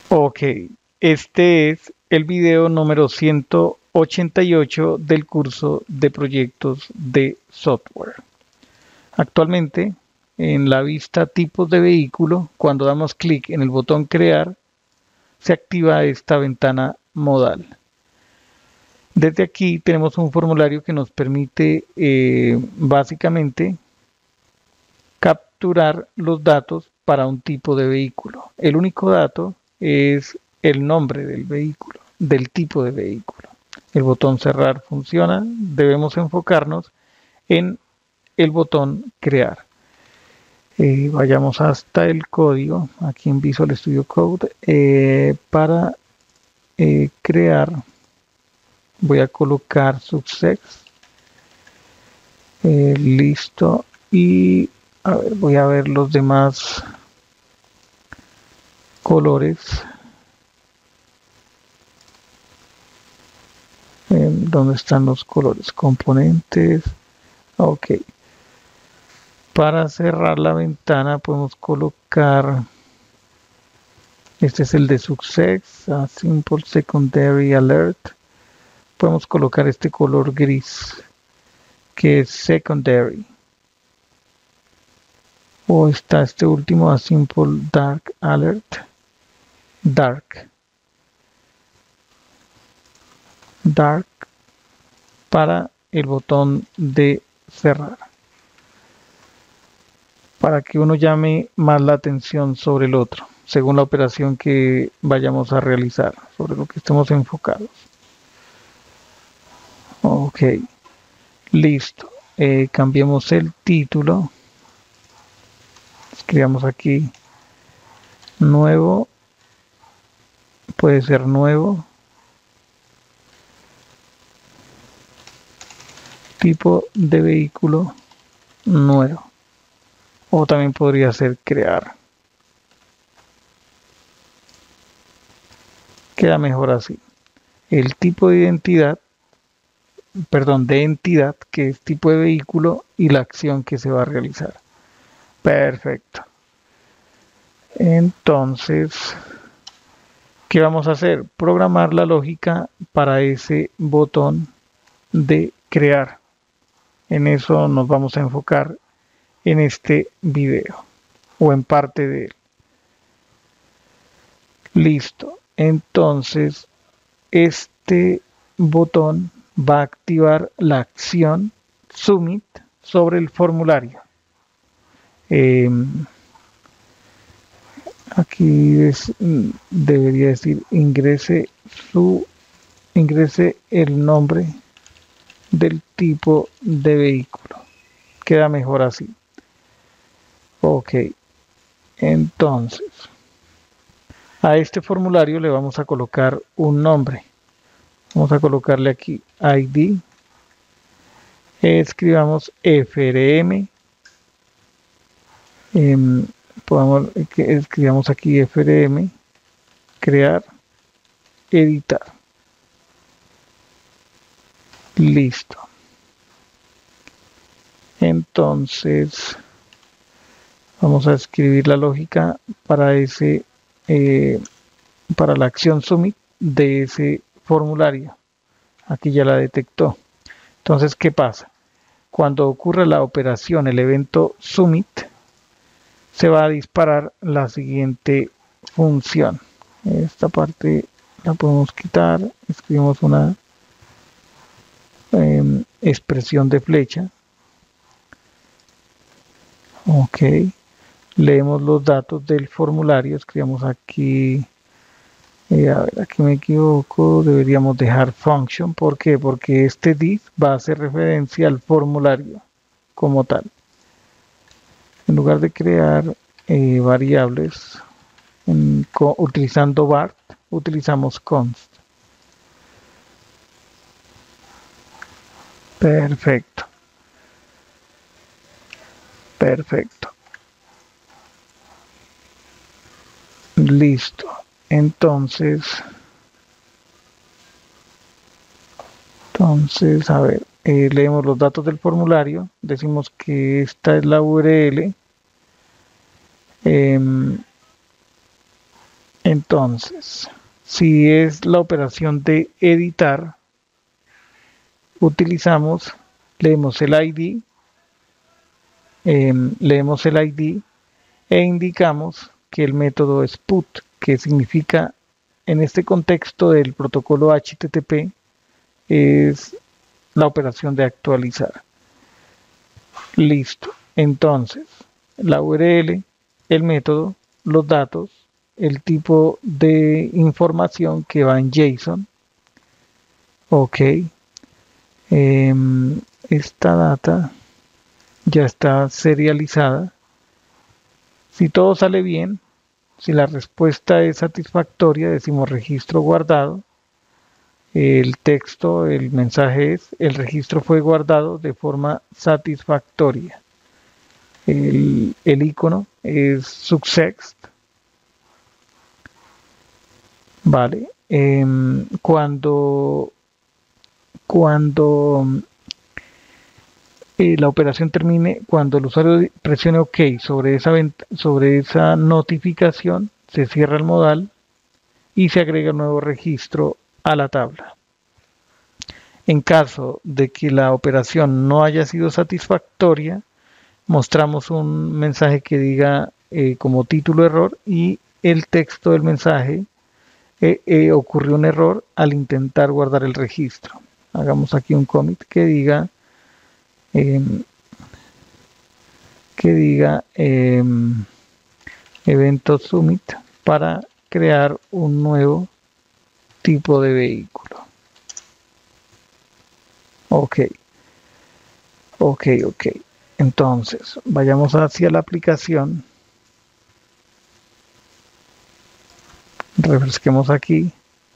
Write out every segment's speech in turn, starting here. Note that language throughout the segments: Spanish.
Ok, este es el video número 188 del curso de proyectos de software. Actualmente, en la vista tipos de vehículo, cuando damos clic en el botón crear, se activa esta ventana modal. Desde aquí tenemos un formulario que nos permite básicamente capturar los datos para un tipo de vehículo. El único dato es el nombre del vehículo, del tipo de vehículo. El botón cerrar funciona, debemos enfocarnos en el botón crear. Vayamos hasta el código, aquí en Visual Studio Code, para crear, voy a colocar success, listo, y a ver, voy a ver los demás colores. ¿Dónde están los colores? Componentes. Ok. Para cerrar la ventana podemos colocar, este es el de Success, a Simple Secondary Alert. Podemos colocar este color gris, que es Secondary. O está este último, a Simple Dark Alert. Dark. Dark para el botón de cerrar, para que uno llame más la atención sobre el otro, según la operación que vayamos a realizar, sobre lo que estemos enfocados. Ok, listo. Cambiemos el título. Escribamos aquí nuevo, puede ser nuevo, tipo de vehículo nuevo, o también podría ser crear. Queda mejor así. El tipo de identidad, perdón, de entidad, que es tipo de vehículo, y la acción que se va a realizar. Perfecto. Entonces, ¿qué vamos a hacer? Programar la lógica para ese botón de crear. En eso nos vamos a enfocar en este video o en parte de él. Listo. Entonces, este botón va a activar la acción Submit sobre el formulario. Aquí debería decir ingrese el nombre del tipo de vehículo. Queda mejor así. Ok, entonces a este formulario le vamos a colocar un nombre. Vamos a colocarle aquí ID. Escribamos FRM. Escribamos aquí FRM. Crear. Editar. Listo. Entonces vamos a escribir la lógica para para la acción Submit de ese formulario. Aquí ya la detectó. Entonces, ¿qué pasa? Cuando ocurra la operación, el evento Submit, se va a disparar la siguiente función. Esta parte la podemos quitar. Escribimos una expresión de flecha. Ok. Leemos los datos del formulario. Escribimos aquí. A ver, aquí me equivoco. Deberíamos dejar function. ¿Por qué? Porque este div va a hacer referencia al formulario como tal. En lugar de crear variables utilizando BART, utilizamos const. Perfecto. Perfecto. Listo. Entonces, a ver, leemos los datos del formulario, decimos que esta es la URL, Entonces, si es la operación de editar, utilizamos, leemos el ID, leemos el ID e indicamos que el método es put, que significa en este contexto del protocolo HTTP es la operación de actualizar. Listo. Entonces, la URL, el método, los datos, el tipo de información que va en JSON. Ok. Esta data ya está serializada. Si todo sale bien, si la respuesta es satisfactoria, decimos registro guardado. El texto, el mensaje es, el registro fue guardado de forma satisfactoria. El icono es success. Vale. Cuando la operación termine, cuando el usuario presione OK sobre esa notificación, se cierra el modal y se agrega un nuevo registro a la tabla. En caso de que la operación no haya sido satisfactoria, mostramos un mensaje que diga como título error y el texto del mensaje ocurrió un error al intentar guardar el registro. Hagamos aquí un commit que diga evento submit para crear un nuevo tipo de vehículo. Ok. Entonces, vayamos hacia la aplicación. Refresquemos aquí.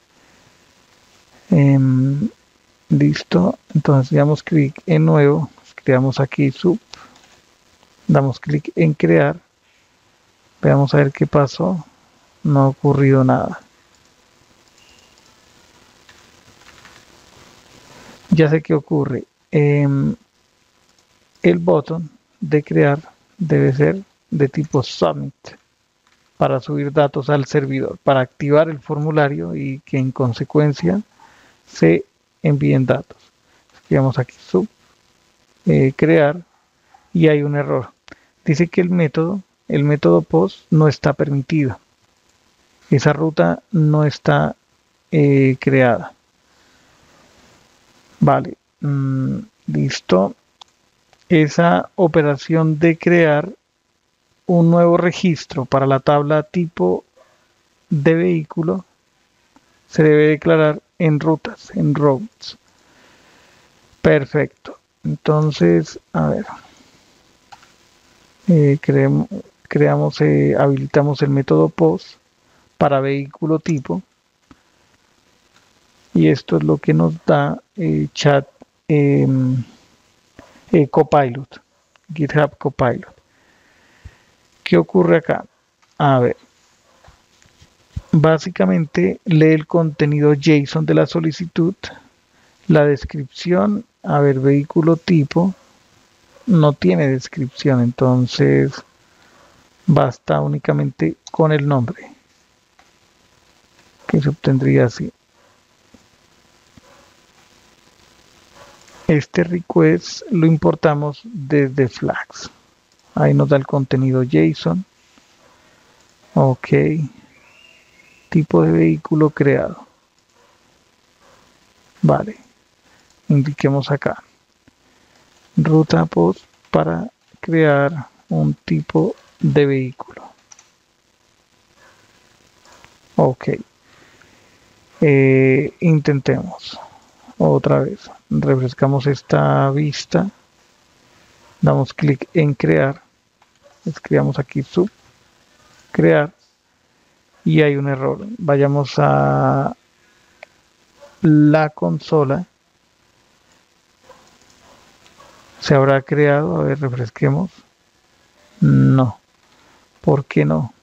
Listo. Entonces, damos clic en nuevo. Creamos aquí sub. Damos clic en crear. Veamos a ver qué pasó. No ha ocurrido nada. Ya sé qué ocurre. El botón de crear debe ser de tipo submit para subir datos al servidor, para activar el formulario y que en consecuencia se envíen datos. Escribamos aquí sub, crear y hay un error. Dice que el método post no está permitido. Esa ruta no está creada. Vale, listo. Esa operación de crear un nuevo registro para la tabla tipo de vehículo se debe declarar en rutas, en routes. Perfecto. Entonces, a ver, habilitamos el método post para vehículo tipo y esto es lo que nos da chat Copilot, GitHub Copilot. ¿Qué ocurre acá? A ver, básicamente lee el contenido JSON de la solicitud, la descripción, a ver, vehículo tipo, no tiene descripción, entonces basta únicamente con el nombre, que se obtendría así. Este request lo importamos desde Flags. Ahí nos da el contenido JSON. Ok. Tipo de vehículo creado. Vale. Indiquemos acá. Ruta post para crear un tipo de vehículo. Ok. Intentemos. Otra vez. Refrescamos esta vista. Damos clic en crear. Escribamos aquí sub. Crear. Y hay un error. Vayamos a la consola. ¿Se habrá creado? A ver, refresquemos. No. ¿Por qué no?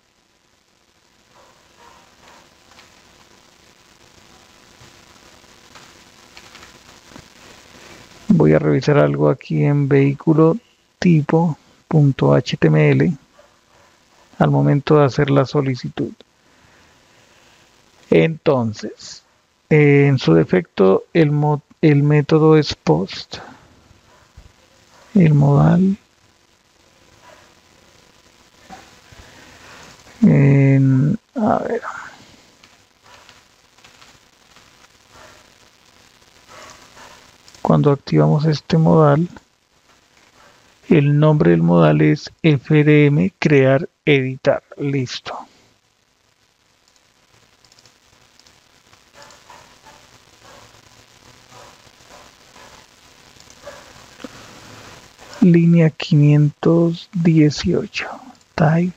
Voy a revisar algo aquí en vehículo tipo.html al momento de hacer la solicitud. Entonces, en su defecto, el método es post. El modal a ver, cuando activamos este modal, el nombre del modal es FDM crear editar. Listo. Línea 518. Type.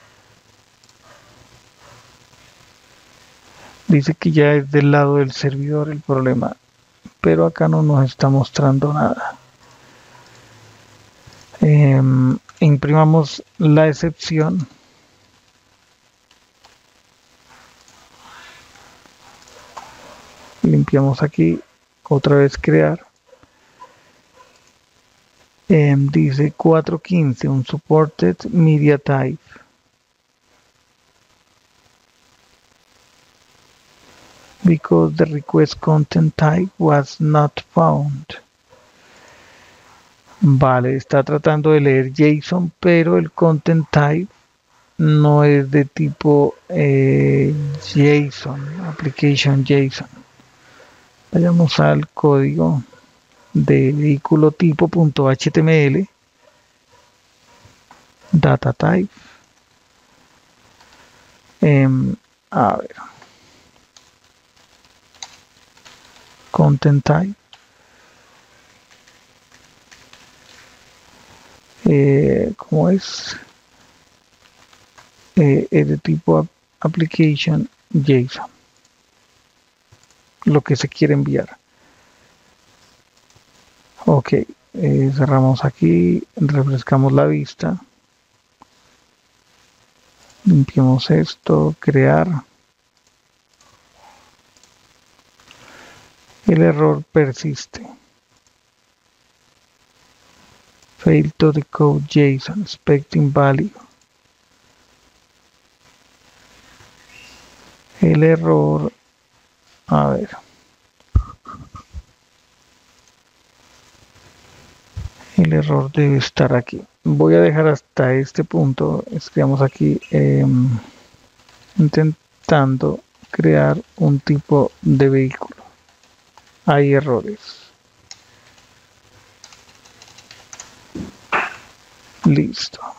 Dice que ya es del lado del servidor el problema, pero acá no nos está mostrando nada. Imprimamos la excepción. Limpiamos aquí, otra vez crear. Dice 415, un supported media type. Because the request content type was not found. Vale, está tratando de leer JSON, pero el content type no es de tipo JSON, application JSON. Vayamos al código de vehículo tipo.html, data type. A ver, content type. ¿Cómo es? Es de tipo application JSON, lo que se quiere enviar. Ok, cerramos aquí, refrescamos la vista, limpiamos esto, crear. El error persiste. Fail to decode JSON, expecting value. El error, a ver. El error debe estar aquí. Voy a dejar hasta este punto. Escribamos aquí intentando crear un tipo de vehículo. Hay errores. Listo.